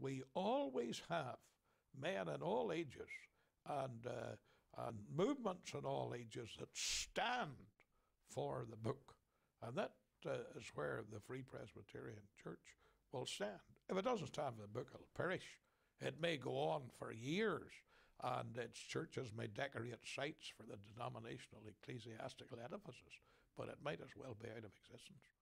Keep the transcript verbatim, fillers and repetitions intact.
we always have men in all ages and, uh, and movements in all ages that stand for the book. And that uh, is where the Free Presbyterian Church will stand. If it doesn't stand for the book, it'll perish. It may go on for years, and its churches may decorate sites for the denominational ecclesiastical edifices, but it might as well be out of existence.